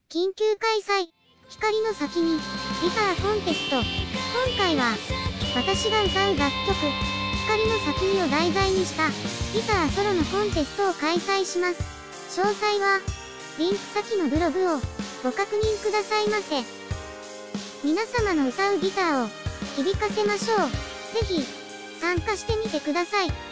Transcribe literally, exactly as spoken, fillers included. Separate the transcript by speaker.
Speaker 1: 緊急開催。光の先に、ギターコンテスト。今回は、私が歌う楽曲、光の先にを題材にした、ギターソロのコンテストを開催します。詳細は、リンク先のブログを、ご確認くださいませ。皆様の歌うギターを、響かせましょう。ぜひ、参加してみてください。